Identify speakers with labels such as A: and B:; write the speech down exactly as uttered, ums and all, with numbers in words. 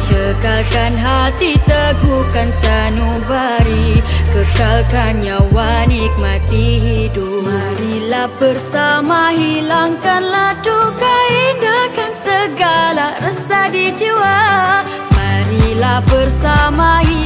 A: Cekalkan hati, teguhkan sanubari, kekalkan nyawa, nikmati hidup. Marilah bersama, hilangkanlah duka, indahkan segala rasa di jiwa. Marilah bersama,